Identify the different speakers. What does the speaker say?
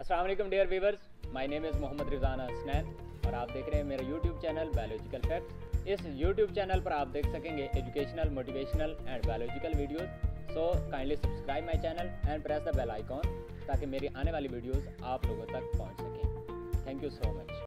Speaker 1: अस्सलाम वालेकुम dear viewers, my name is Mohammad Rizwan Hasnain और आप देख रहे हैं मेरा यूट्यूब चैनल बायोलॉजिकल फैक्ट्स। इस यूट्यूब चैनल पर आप देख सकेंगे educational, motivational and biological videos. So kindly subscribe my channel and press the bell icon ताकि मेरी आने वाली वीडियोस आप लोगों तक पहुंच सकें। Thank you so much.